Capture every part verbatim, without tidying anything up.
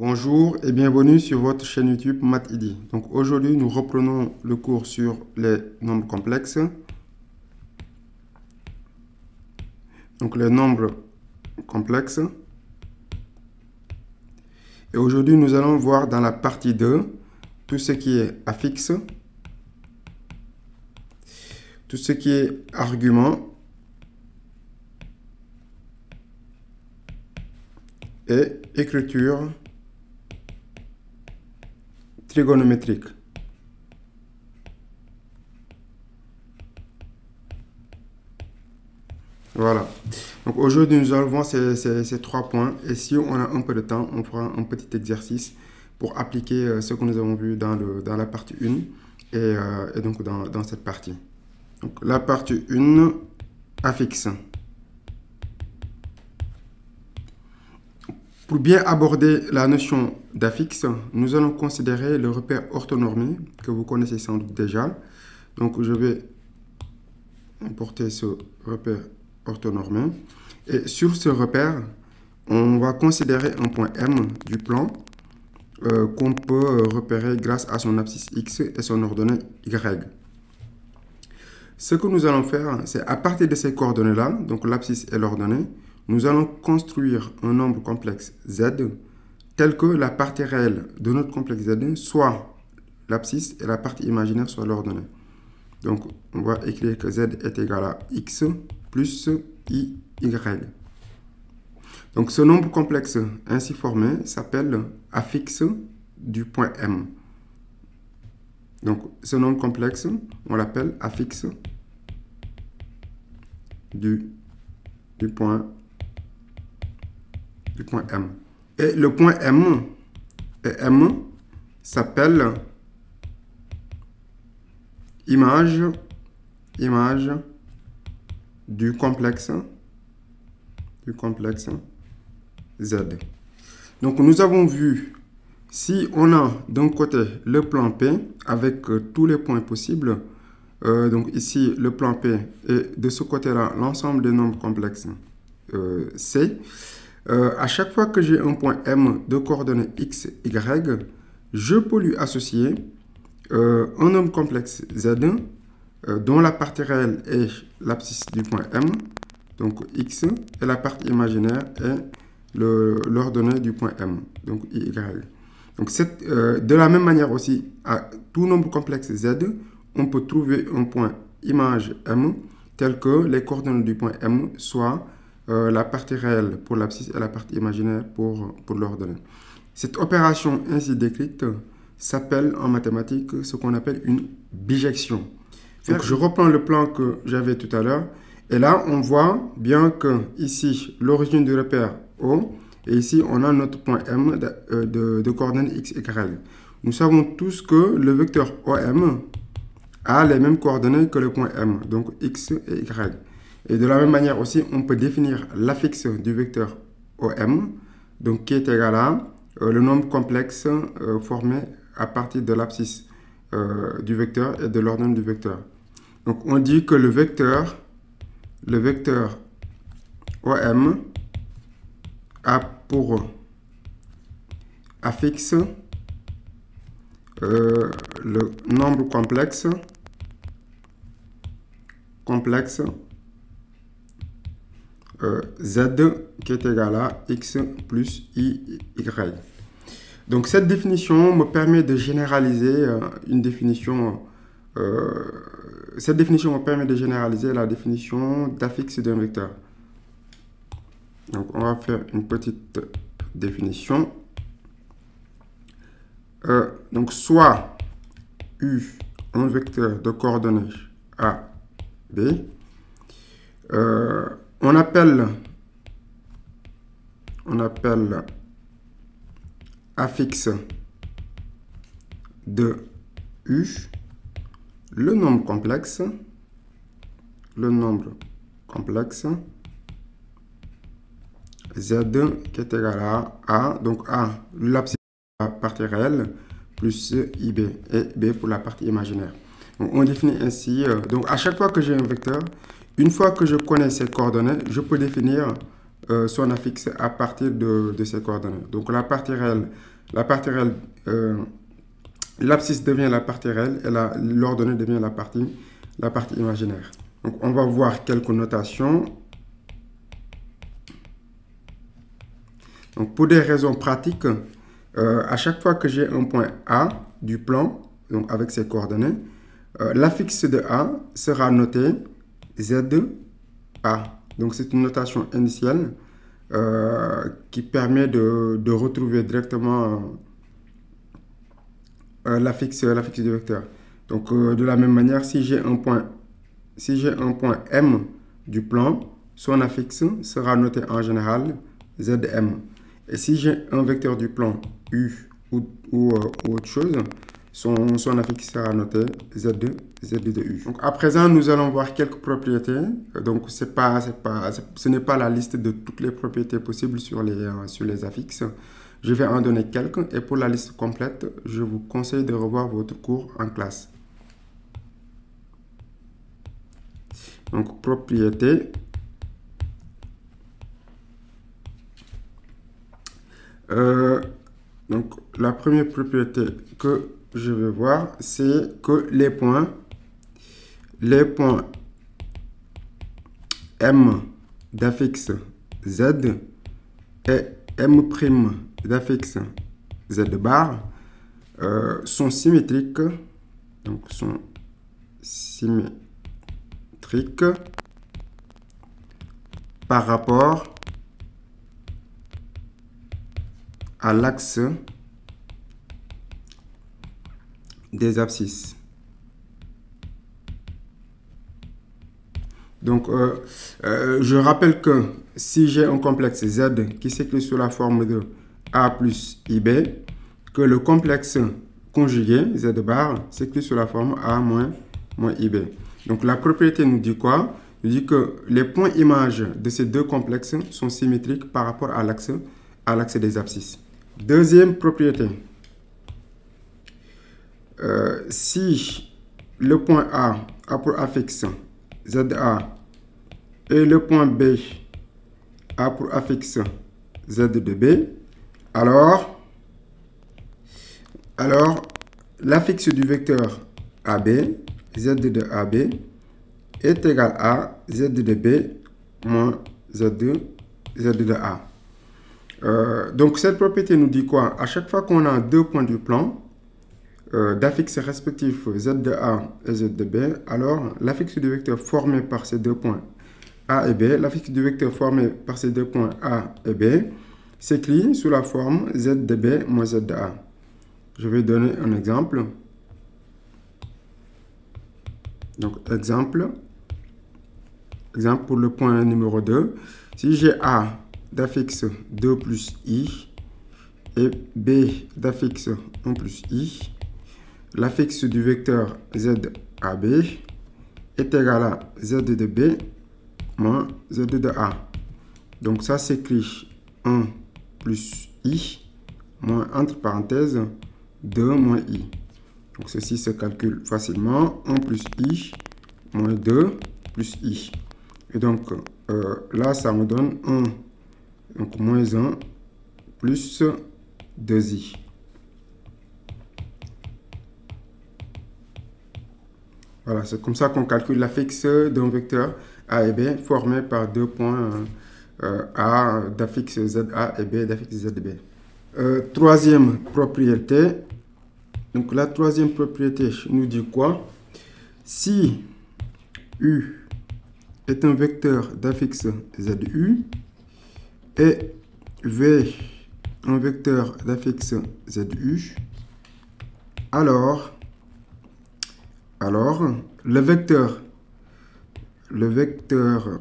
Bonjour et bienvenue sur votre chaîne YouTube MathID. Donc aujourd'hui, nous reprenons le cours sur les nombres complexes. Donc les nombres complexes. Et aujourd'hui, nous allons voir dans la partie deux tout ce qui est affixe, tout ce qui est argument et écriture trigonométrique. Voilà. Donc aujourd'hui, nous allons voir ces, ces, ces trois points. Et si on a un peu de temps, on fera un petit exercice pour appliquer euh, ce que nous avons vu dans, le, dans la partie un et, euh, et donc dans, dans cette partie. Donc la partie un, affixe. Pour bien aborder la notion d'affixe, nous allons considérer le repère orthonormé que vous connaissez sans doute déjà. Donc je vais importer ce repère orthonormé. Et sur ce repère, on va considérer un point M du plan euh, qu'on peut repérer grâce à son abscisse X et son ordonnée Y. Ce que nous allons faire, c'est à partir de ces coordonnées-là, donc l'abscisse et l'ordonnée, nous allons construire un nombre complexe Z tel que la partie réelle de notre complexe Z soit l'abscisse et la partie imaginaire soit l'ordonnée. Donc, on va écrire que Z est égal à X plus I, Y. Donc, ce nombre complexe ainsi formé s'appelle affixe du point M. Donc, ce nombre complexe, on l'appelle affixe du, du point du point M. Et le point M, et M s'appelle image, image du complexe, du complexe Z. Donc nous avons vu, si on a d'un côté le plan P avec euh, tous les points possibles, euh, donc ici le plan P et de ce côté-là l'ensemble des nombres complexes euh, C, Euh, à chaque fois que j'ai un point M de coordonnées X, Y, je peux lui associer euh, un nombre complexe Z euh, dont la partie réelle est l'abscisse du point M, donc X, et la partie imaginaire est l'ordonnée du point M, donc Y. Donc cette, euh, de la même manière aussi, à tout nombre complexe Z, on peut trouver un point image M tel que les coordonnées du point M soient Euh, la partie réelle pour l'abscisse et la partie imaginaire pour, pour l'ordonnée. Cette opération ainsi décrite s'appelle en mathématiques ce qu'on appelle une bijection. Donc je reprends le plan que j'avais tout à l'heure et là on voit bien que ici l'origine du repère O et ici on a notre point M de, de, de coordonnées X, Y. Nous savons tous que le vecteur O M a les mêmes coordonnées que le point M, donc X et Y. Et de la même manière aussi, on peut définir l'affixe du vecteur O M, donc qui est égal à euh, le nombre complexe euh, formé à partir de l'abscisse euh, du vecteur et de l'ordonnée du vecteur. Donc on dit que le vecteur, le vecteur O M a pour affixe euh, le nombre complexe, complexe Euh, Z qui est égal à X plus I, Y. Donc cette définition me permet de généraliser euh, une définition, euh, cette définition me permet de généraliser la définition d'affixe d'un vecteur. Donc on va faire une petite définition. Euh, donc soit U, un vecteur de coordonnées A, B, euh, On appelle, on appelle affixe de U le nombre complexe, le nombre complexe Z qui est égal à A, donc A, l'abscisse de la partie réelle, plus I B, et B pour la partie imaginaire. Donc on définit ainsi, euh, donc à chaque fois que j'ai un vecteur, une fois que je connais ces coordonnées, je peux définir euh, son affixe à partir de, de ces coordonnées. Donc la partie réelle, la partie réelle, euh, l'abscisse devient la partie réelle et l'ordonnée devient la partie, la partie imaginaire. Donc on va voir quelques notations. Donc pour des raisons pratiques, euh, à chaque fois que j'ai un point A du plan, donc avec ses coordonnées, euh, l'affixe de A sera noté Z A. Donc c'est une notation initiale euh, qui permet de, de retrouver directement euh, l'affixe l'affixe du vecteur. Donc euh, de la même manière, si j'ai un point si j'ai un point M du plan, son affixe sera noté en général Z M. Et si j'ai un vecteur du plan U ou, ou, euh, ou autre chose, son, son affixe sera noté Z deux, Z deux de U. Donc à présent, nous allons voir quelques propriétés. Donc c'est pas, c'est pas, ce n'est pas la liste de toutes les propriétés possibles sur les, euh, sur les affixes. Je vais en donner quelques et pour la liste complète, je vous conseille de revoir votre cours en classe. Donc propriété. Euh, donc la première propriété que je vais voir, c'est que les points, les points M d'affixe Z et M' d'affixe Z bar euh, sont symétriques, donc sont symétriques par rapport à l'axe des abscisses. Donc, euh, euh, je rappelle que si j'ai un complexe Z qui s'écrit sous la forme de A plus I B, que le complexe conjugué Z bar s'écrit sous la forme A moins, moins I B. Donc, la propriété nous dit quoi? Nous dit que les points images de ces deux complexes sont symétriques par rapport à l'axe à l'axe des abscisses. Deuxième propriété. Euh, si le point A a pour affixe Z A et le point B a pour affixe Z de B, alors, alors l'affixe du vecteur A B, Z de A B, est égal à Z de B moins Z de, Z de A. Euh, donc cette propriété nous dit quoi? À chaque fois qu'on a deux points du plan, euh, d'affixe respectifs Z de A et Z de B, alors l'affixe du vecteur formé par ces deux points A et B, l'affixe du vecteur formé par ces deux points A et B, s'écrit sous la forme Z de B moins Z de A. Je vais donner un exemple. Donc exemple, exemple pour le point numéro deux. Si j'ai A d'affixe deux plus I et B d'affixe un plus I, l'affixe du vecteur Z A B est égal à Z de B moins Z de A. Donc ça s'écrit un plus I moins entre parenthèses deux moins I. Donc ceci se calcule facilement. un plus I moins deux plus I. Et donc euh, là ça me donne un. Donc moins un plus deux i. Voilà, c'est comme ça qu'on calcule l'affixe d'un vecteur A et B formé par deux points euh, A d'affixe Z A et B d'affixe Z B. Euh, troisième propriété. Donc la troisième propriété nous dit quoi? Si U est un vecteur d'affixe Z U, et V un vecteur d'affixe Z U, alors, alors le vecteur, le vecteur,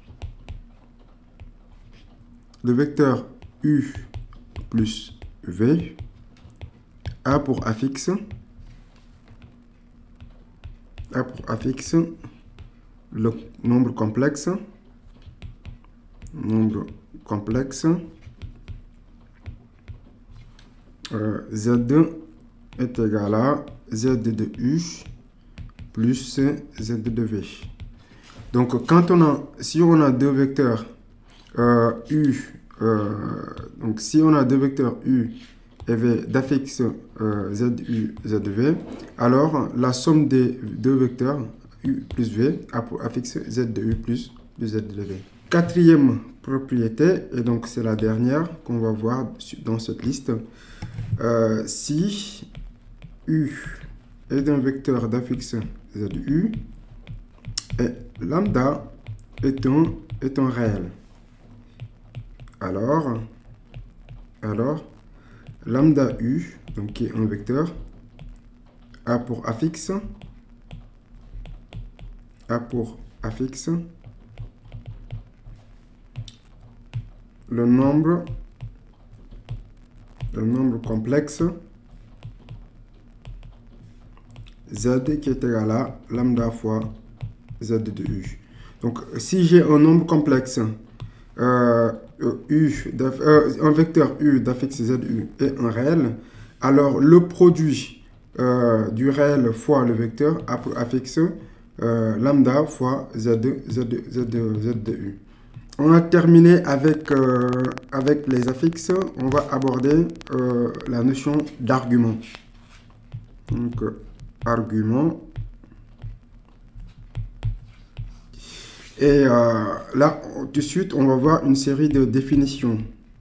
le vecteur U plus V a pour affixe, a pour affixe le nombre complexe, nombre complexe euh, Z est égal à Z de U plus Z de V. Donc quand on a, si on a deux vecteurs euh, U, euh, donc si on a deux vecteurs U et V d'affixe euh, Z U, Z V, alors la somme des deux vecteurs U plus V a pour affixe Z de U plus, plus Z de V. Quatrième propriété, et donc c'est la dernière qu'on va voir dans cette liste, euh, si U est un vecteur d'affixe Z U et lambda est un, est un réel, alors, alors lambda U, donc qui est un vecteur, a pour affixe, a pour affixe le nombre, le nombre complexe Z qui est égal à lambda fois Z de U. Donc, si j'ai un nombre complexe, euh, U, euh, un vecteur U d'affixe Z U est un réel, alors le produit euh, du réel fois le vecteur a pour affixe euh, lambda fois Z, Z, Z, Z de U. On a terminé avec, euh, avec les affixes. On va aborder euh, la notion d'argument. Donc, euh, argument. Et euh, là, tout de suite, on va voir une série de définitions.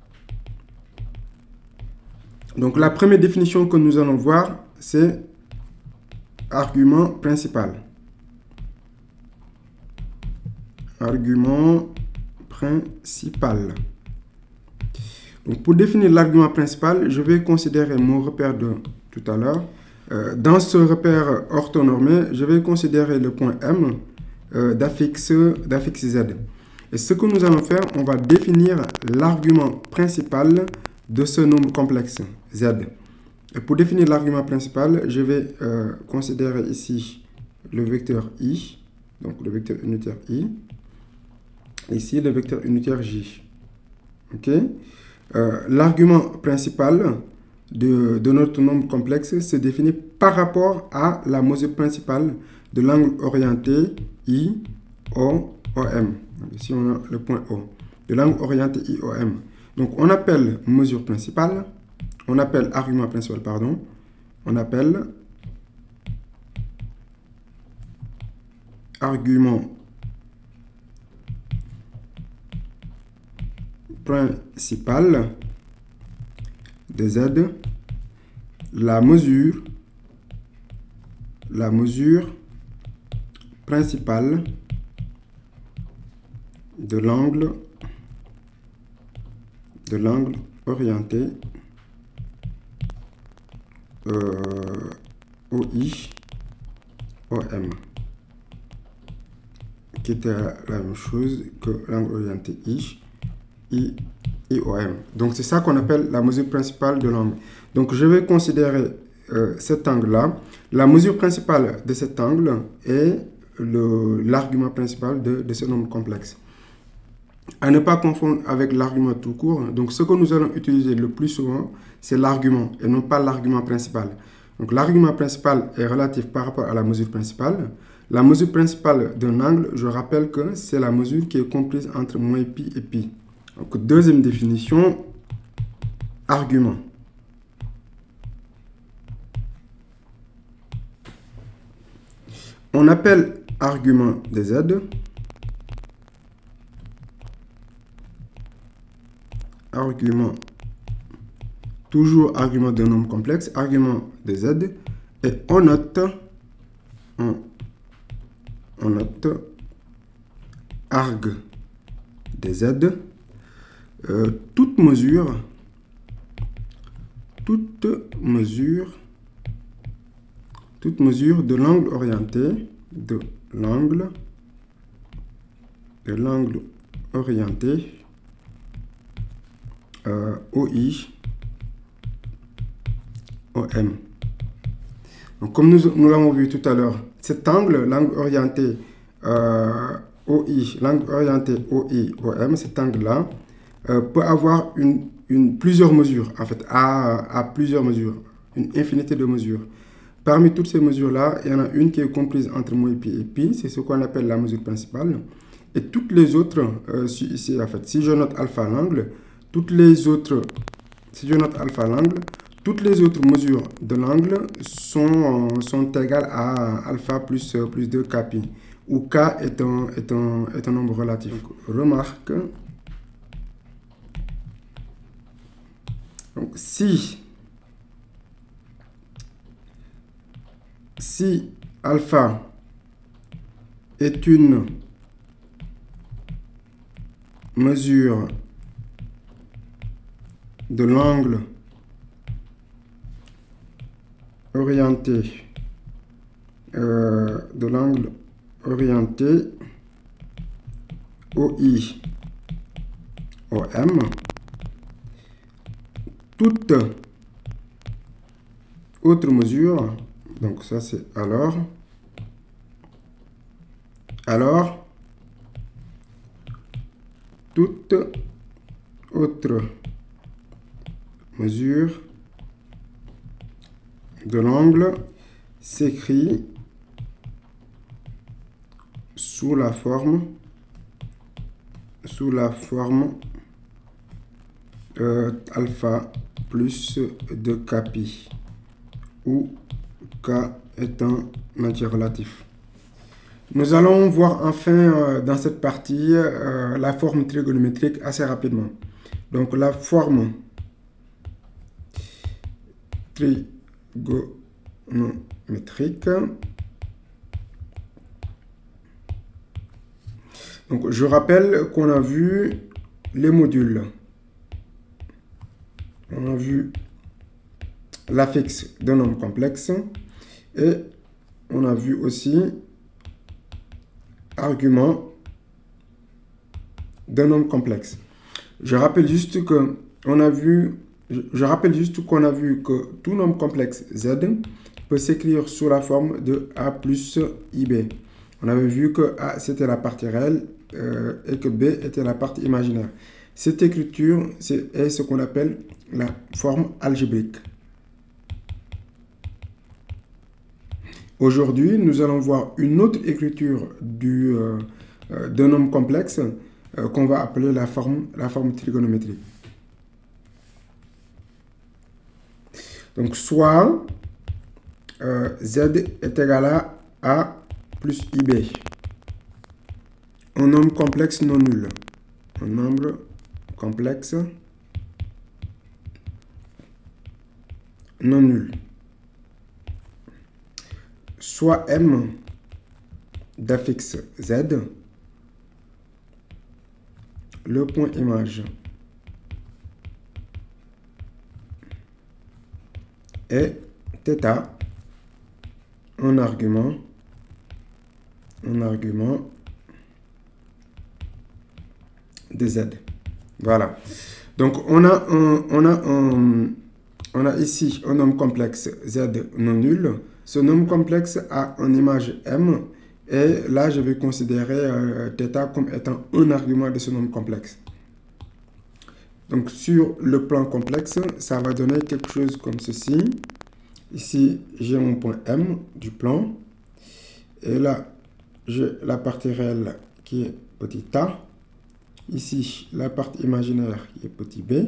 Donc, la première définition que nous allons voir, c'est argument principal. Argument principal. Donc, pour définir l'argument principal, je vais considérer mon repère de tout à l'heure. Euh, dans ce repère orthonormé, je vais considérer le point M euh, d'affixe Z. Et ce que nous allons faire, on va définir l'argument principal de ce nombre complexe Z. Et pour définir l'argument principal, je vais euh, considérer ici le vecteur I, donc le vecteur unitaire I, ici le vecteur unitaire J. Ok? Euh, l'argument principal de, de notre nombre complexe se définit par rapport à la mesure principale de l'angle orienté I, O, O, M. Donc ici, on a le point O. De l'angle orienté I, O, M. Donc, on appelle mesure principale, on appelle argument principal, pardon, on appelle argument principal de Z, la mesure, la mesure principale de l'angle de l'angle orienté euh, O I, O M, qui était la même chose que l'angle orienté I, I, I, O, M. Donc, c'est ça qu'on appelle la mesure principale de l'angle. Donc, je vais considérer euh, cet angle-là. La mesure principale de cet angle est l'argument principal de, de ce nombre complexe. À ne pas confondre avec l'argument tout court. Donc, ce que nous allons utiliser le plus souvent, c'est l'argument et non pas l'argument principal. Donc, l'argument principal est relatif par rapport à la mesure principale. La mesure principale d'un angle, je rappelle que c'est la mesure qui est comprise entre moins pi et pi. Donc, deuxième définition, argument. On appelle argument de Z argument, toujours argument d'un nombre complexe, argument de Z, et on note, on, on note arg de Z, euh, toute mesure, toute mesure, toute mesure de l'angle orienté, de l'angle, de l'angle orienté, Euh, O I, O M. Donc, comme nous, nous l'avons vu tout à l'heure, cet angle, l'angle orienté euh, O I, l'angle orienté O I, O M, cet angle-là, euh, peut avoir une, une, plusieurs mesures, en fait, à, à plusieurs mesures, une infinité de mesures. Parmi toutes ces mesures-là, il y en a une qui est comprise entre moins pi et pi, c'est ce qu'on appelle la mesure principale. et toutes les autres, euh, ici, en fait, si je note alpha l'angle, toutes les autres, si je note alpha l'angle, toutes les autres mesures de l'angle sont, euh, sont égales à alpha plus, euh, plus deux k pi, où k est un, est un, est un nombre relatif. Donc, remarque, donc, si, si alpha est une mesure de l'angle orienté euh, de l'angle orienté O I O M, toute autre mesure, donc ça c'est alors, alors toute autre mesure de l'angle s'écrit sous la forme sous la forme euh, alpha plus deux k pi, où k est un entier relatif. Nous allons voir enfin euh, dans cette partie euh, la forme trigonométrique assez rapidement. Donc la forme trigonométrique. Donc je rappelle qu'on a vu les modules. On a vu l'affixe d'un nombre complexe et on a vu aussi argument d'un nombre complexe. Je rappelle juste que on a vu, je rappelle juste qu'on a vu que tout nombre complexe Z peut s'écrire sous la forme de A plus I B. On avait vu que A c'était la partie réelle euh, et que B était la partie imaginaire. Cette écriture c'est, est ce qu'on appelle la forme algébrique. Aujourd'hui, nous allons voir une autre écriture du, euh, euh, d'un nombre complexe euh, qu'on va appeler la forme, la forme trigonométrique. Donc, soit euh, Z est égal à A plus I B. Un nombre complexe non nul. Un nombre complexe non nul. Soit M d'affixe Z, le point image est θ, un argument, un argument de Z. Voilà. Donc on a un, on a un, on a ici un nombre complexe Z non nul. Ce nombre complexe a une image M et là je vais considérer euh, θ comme étant un argument de ce nombre complexe. Donc sur le plan complexe, ça va donner quelque chose comme ceci. Ici j'ai mon point M du plan et là j'ai la partie réelle qui est petit a. Ici la partie imaginaire qui est petit b.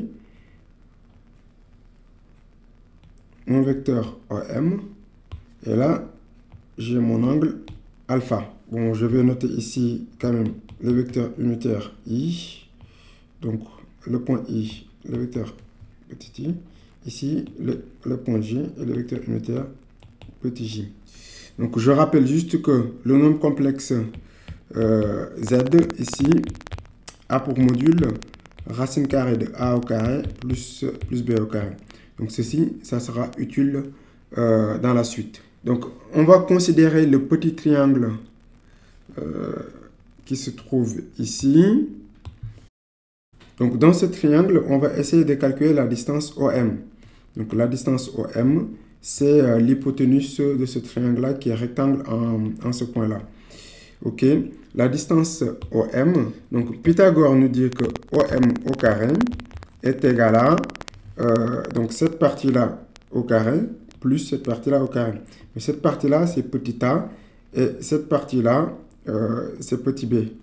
Mon vecteur O M. Et là, j'ai mon angle alpha. Bon, je vais noter ici quand même le vecteur unitaire I. Donc, le point I, le vecteur petit i. Ici, le, le point J et le vecteur unitaire petit j. Donc, je rappelle juste que le nombre complexe euh, Z, ici, a pour module racine carrée de A au carré plus, plus B au carré. Donc, ceci, ça sera utile euh, dans la suite. Donc, on va considérer le petit triangle euh, qui se trouve ici. Donc, dans ce triangle, on va essayer de calculer la distance O M. Donc, la distance O M, c'est euh, l'hypoténuse de ce triangle-là qui est rectangle en, en ce point-là. OK. La distance O M, donc Pythagore nous dit que O M au carré est égal à euh, donc cette partie-là au carré plus cette partie-là au carré. Mais cette partie-là, c'est petit a et cette partie-là, euh, c'est petit b.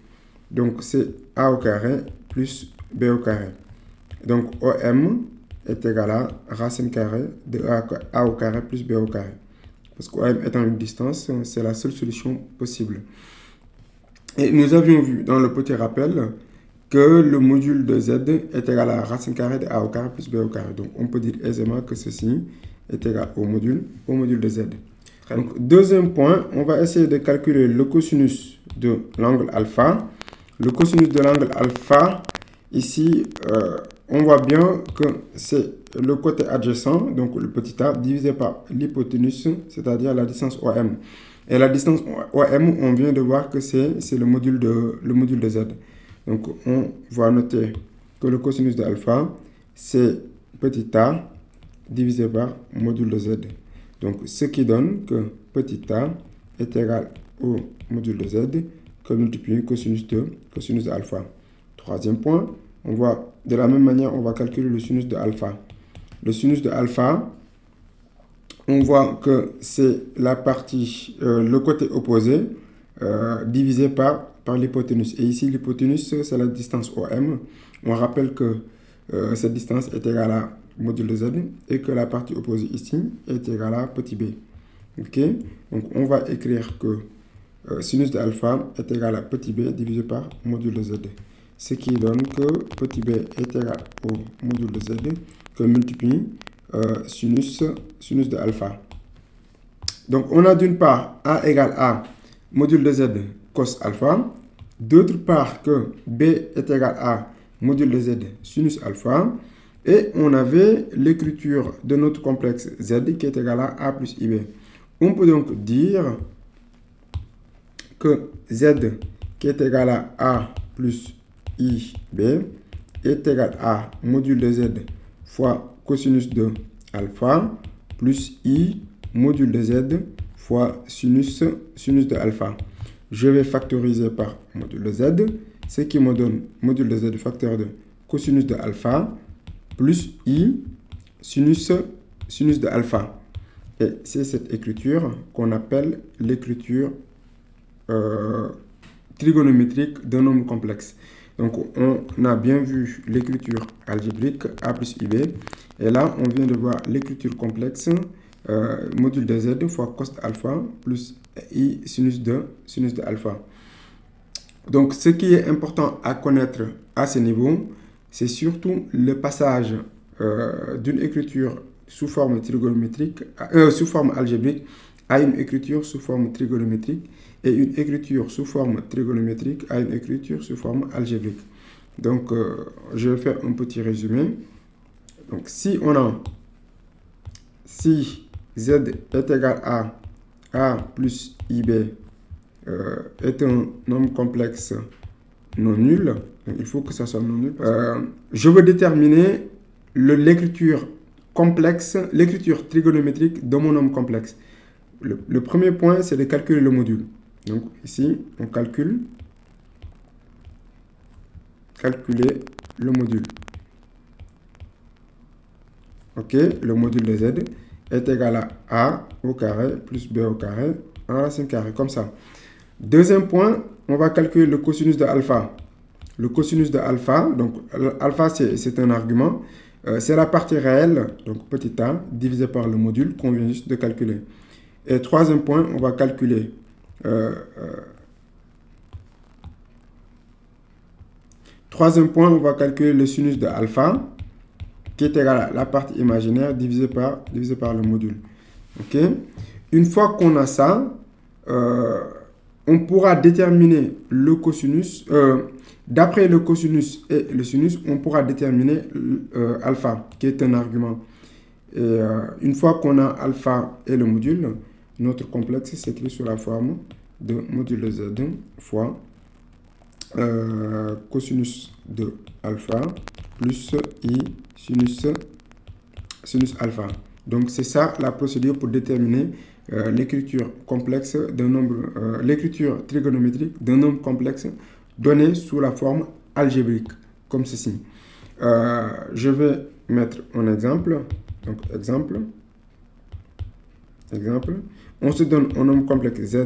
Donc, c'est A au carré plus B au carré. Donc, O M est égal à racine carrée de A au carré plus B au carré. Parce que O M étant une distance, c'est la seule solution possible. Et nous avions vu dans le petit rappel que le module de Z est égal à racine carrée de A au carré plus B au carré. Donc, on peut dire aisément que ceci est égal au module, au module de Z. Donc, deuxième point, on va essayer de calculer le cosinus de l'angle alpha. Le cosinus de l'angle alpha, ici, euh, on voit bien que c'est le côté adjacent, donc le petit a, divisé par l'hypoténuse, c'est-à-dire la distance O M. Et la distance O M, on vient de voir que c'est le module de, le module de Z. Donc, on va noter que le cosinus de alpha, c'est petit a divisé par module de Z. Donc, ce qui donne que petit a est égal au module de Z que multiplier cosinus de, cosinus de alpha. Troisième point, on voit de la même manière, on va calculer le sinus de alpha. Le sinus de alpha, on voit que c'est la partie, euh, le côté opposé euh, divisé par, par l'hypoténuse. Et ici, l'hypoténuse, c'est la distance O M. On rappelle que euh, cette distance est égale à module de Z et que la partie opposée ici est égale à petit b. Ok? Donc, on va écrire que euh, sinus de alpha est égal à petit b divisé par module de Z. Ce qui donne que petit b est égal au module de Z que multiplie euh, sinus, sinus de alpha. Donc, on a d'une part A égale à module de Z cos alpha. D'autre part que B est égal à module de Z sinus alpha. Et on avait l'écriture de notre complexe Z qui est égal à A plus I B. On peut donc dire que Z qui est égal à A plus I B est égal à module de Z fois cosinus de alpha plus I module de Z fois sinus, sinus de alpha. Je vais factoriser par module de Z, ce qui me donne module de Z facteur de cosinus de alpha plus I sinus, sinus de alpha. Et c'est cette écriture qu'on appelle l'écriture euh, trigonométrique d'un nombre complexe. Donc, on a bien vu l'écriture algébrique A plus I B. Et là, on vient de voir l'écriture complexe euh, module de Z fois cos alpha plus I sinus de, sinus de alpha. Donc, ce qui est important à connaître à ce niveau, c'est surtout le passage euh, d'une écriture sous forme trigonométrique, euh, sous forme algébrique, à une écriture sous forme trigonométrique et une écriture sous forme trigonométrique à une écriture sous forme algébrique. Donc, euh, je vais faire un petit résumé. Donc, si on a, si Z est égal à A plus I B euh, est un nombre complexe non nul, donc il faut que ça soit non nul. Euh, je veux déterminer l'écriture complexe, l'écriture trigonométrique de mon nombre complexe. Le, le premier point, c'est de calculer le module. Donc ici, on calcule, calculer le module. Ok, le module de Z est égal à A au carré plus B au carré en racine carrée, comme ça. Deuxième point, on va calculer le cosinus de alpha. Le cosinus de alpha, donc alpha c'est un argument, euh, c'est la partie réelle, donc petit a, divisé par le module qu'on vient juste de calculer. Et troisième point, on va calculer euh, euh, troisième point, on va calculer le sinus de alpha, qui est égal à la partie imaginaire divisé par, divisé par le module. Ok? Une fois qu'on a ça, euh, on pourra déterminer le cosinus, euh, d'après le cosinus et le sinus, on pourra déterminer euh, alpha, qui est un argument. Et euh, une fois qu'on a alpha et le module, notre complexe s'écrit sous la forme de module de Z fois euh, cosinus de alpha plus I sinus, sinus alpha. Donc, c'est ça la procédure pour déterminer euh, l'écriture complexe d'un nombre, euh, l'écriture trigonométrique d'un nombre complexe donné sous la forme algébrique, comme ceci. Euh, je vais mettre un exemple. Donc, exemple. Exemple. On se donne un nombre complexe Z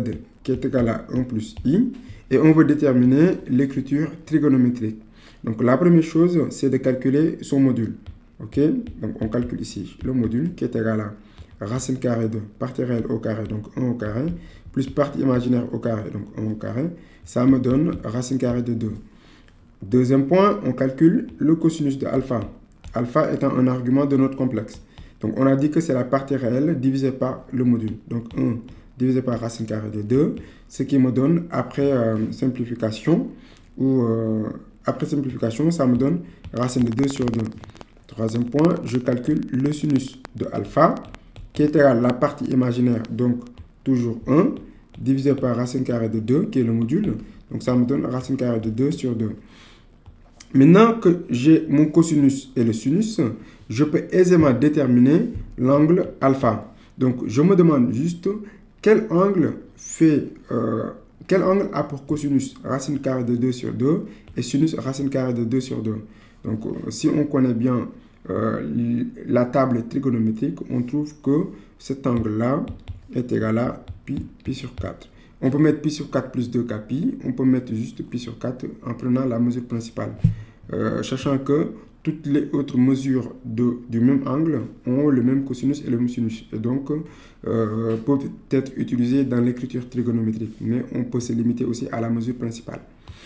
qui est égal à un plus i. Et on veut déterminer l'écriture trigonométrique. Donc la première chose, c'est de calculer son module. Ok, donc on calcule ici le module qui est égal à racine carrée de partie réelle au carré, donc un au carré, plus partie imaginaire au carré, donc un au carré. Ça me donne racine carrée de deux. Deuxième point, on calcule le cosinus de alpha. Alpha étant un argument de notre complexe. Donc on a dit que c'est la partie réelle divisée par le module. Donc un divisé par racine carrée de deux, ce qui me donne, après euh, simplification, ou euh, après simplification, ça me donne racine de deux sur deux. Troisième point, je calcule le sinus de alpha, qui est égal à la partie imaginaire, donc toujours un, divisé par racine carrée de deux, qui est le module. Donc ça me donne racine carrée de deux sur deux. Maintenant que j'ai mon cosinus et le sinus, je peux aisément déterminer l'angle alpha. Donc je me demande juste quel angle fait, euh, quel angle a pour cosinus racine carrée de deux sur deux et sinus racine carrée de deux sur deux. Donc euh, si on connaît bien euh, la table trigonométrique, on trouve que cet angle-là est égal à pi, pi sur quatre. On peut mettre pi sur quatre plus deux qu'à pi, on peut mettre juste pi sur quatre en prenant la mesure principale. Euh, sachant que toutes les autres mesures de, du même angle ont le même cosinus et le même sinus. Et donc, euh, peuvent être utilisées dans l'écriture trigonométrique. Mais on peut se limiter aussi à la mesure principale.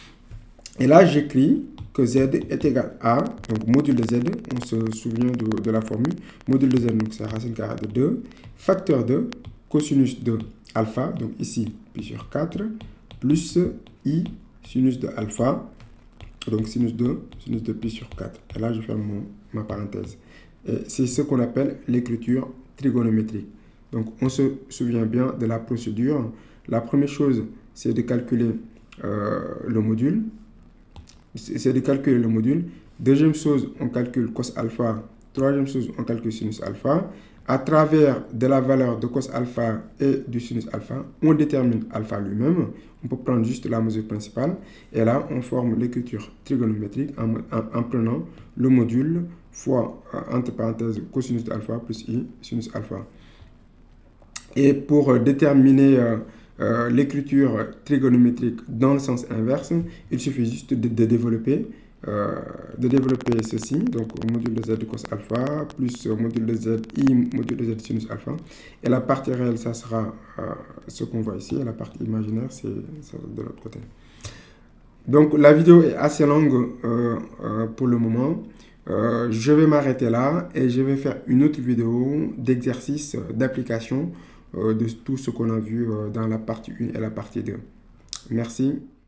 Et là, j'écris que z est égal à, donc module de z, on se souvient de, de la formule, module de z, donc c'est racine carrée de deux, facteur de cosinus de alpha, donc ici, pi sur quatre, plus i sinus de alpha, donc sinus de, sinus de pi sur quatre. Et là, je ferme mon, ma parenthèse. C'est ce qu'on appelle l'écriture trigonométrique. Donc, on se souvient bien de la procédure. La première chose, c'est de calculer euh, le module. C'est de calculer le module. Deuxième chose, on calcule cos alpha. Troisième chose, on calcule sinus alpha. À travers de la valeur de cos alpha et du sinus alpha, on détermine alpha lui-même. On peut prendre juste la mesure principale. Et là, on forme l'écriture trigonométrique en, en, en prenant le module fois, entre parenthèses, cosinus de alpha plus i sinus alpha. Et pour euh, déterminer euh, euh, l'écriture trigonométrique dans le sens inverse, il suffit juste de, de développer Euh, de développer ceci, donc module de z de cos alpha, plus euh, module de z i module de z sinus alpha. Et la partie réelle, ça sera euh, ce qu'on voit ici, et la partie imaginaire, c'est de l'autre côté. Donc la vidéo est assez longue euh, euh, pour le moment. Euh, je vais m'arrêter là et je vais faire une autre vidéo d'exercice, d'application euh, de tout ce qu'on a vu euh, dans la partie un et la partie deux. Merci.